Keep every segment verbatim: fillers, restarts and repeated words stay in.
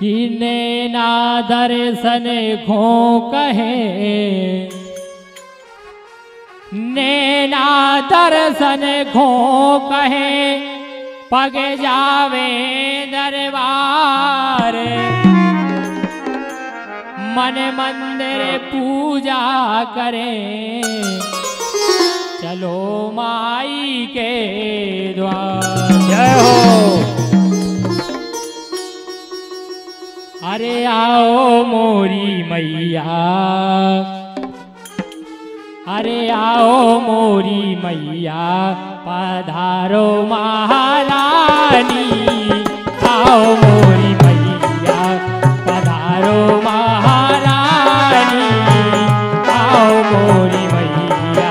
कि नैना दर्शन खो कहे, नैना दर्शन खो कहे, पग जावे दरबार, मन मंदिर पूजा करे, चलो माई के द्वार। जय हो। अरे आओ मोरी मैया, अरे आओ मोरी मैया, पधारो महारानी, आओ मोरी मैया, पधारो महारानी, आओ मोरी मैया।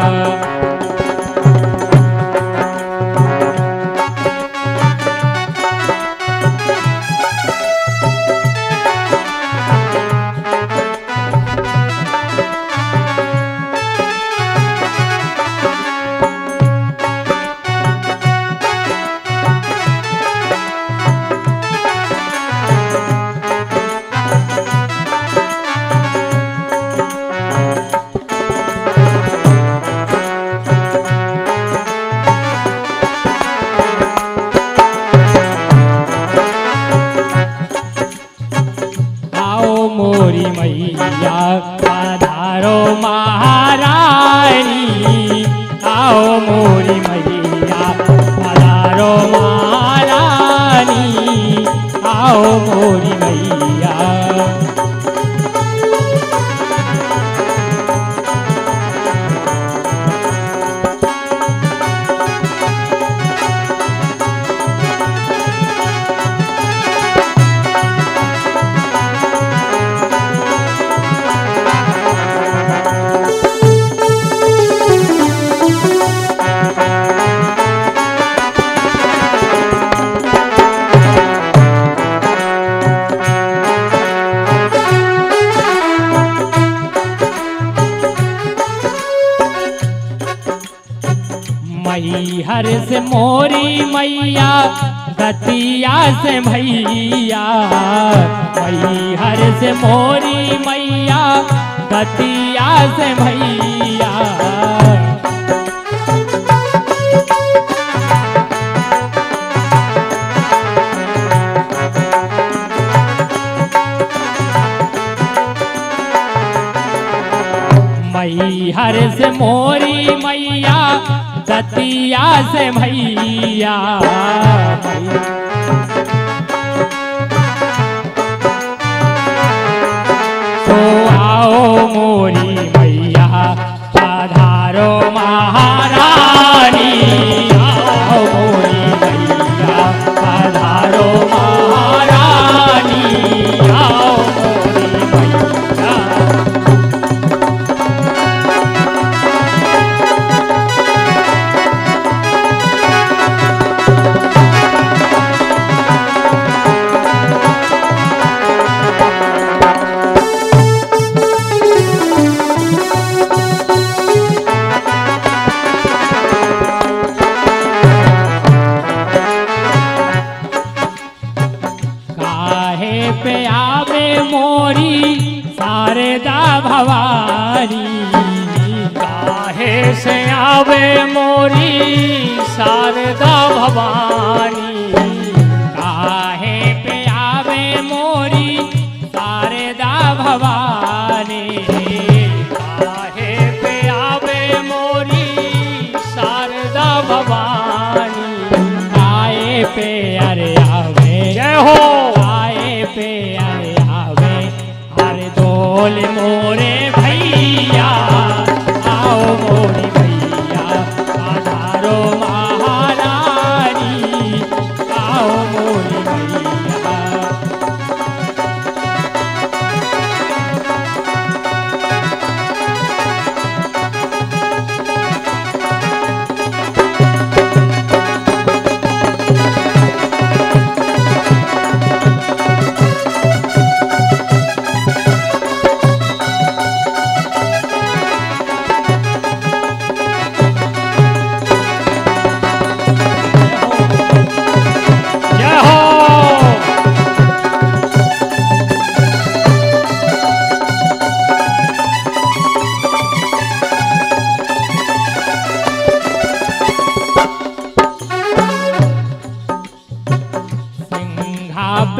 मोरी मैया, पधारो महारानी, आओ मोरी मैया, पधारो महारानी, आओ मोरी मैया। मैहर से मोरी मैया, दतिया से भैया, मैहर से मोरी मैया, दतिया से भैया। मैहर से मोरी मैया, दतिया से भैया। तो आओ मोरी मैया, पधारो महारानी, आओ मोरी मैया, पधारो महारानी, आओ मोरी मैया। पे आवे मोरी शारदा भवानी, काहे से आवे मोरी शारदा भवानी, काहे पे आवे मोरी शारदा भवानी, काहे पे आवे मोरी शारदा भवानी। आए पे अरे आवे, जय हो। पे आए आवे, हर डोल मोरे भैया, आओ मोरी भैया, पधारो महारानी, आओ मोरी भैया।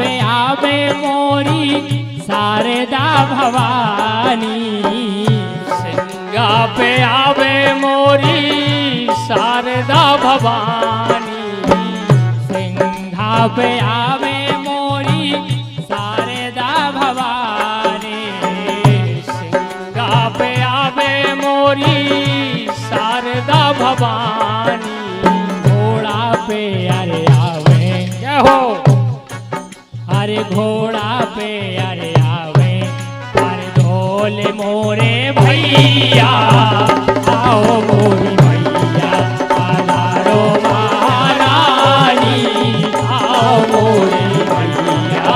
पे आवे मोरी शारदा भवानी। सिंगा पे आवे मोरी शारदा भवानी। सिंघा पे आवे मोरी शारदा भवानी। सिंगा पे आवे मोरी शारदा भवानी। घोड़ा पे अरे आवे क्या हो अरे घोड़ा पे अरे आवे अरे ढोल मोरे भैया आओ मोरी भैया पधारो महारानी आओ मोरी भैया।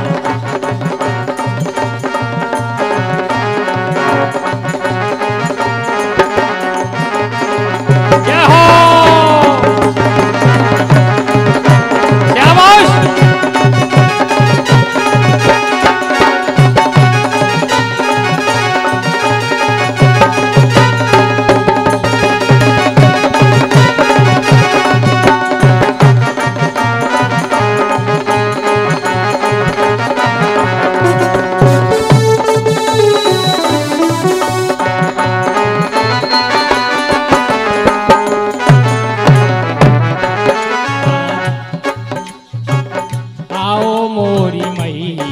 क्या हो शाबाश। आओ मोरी मैया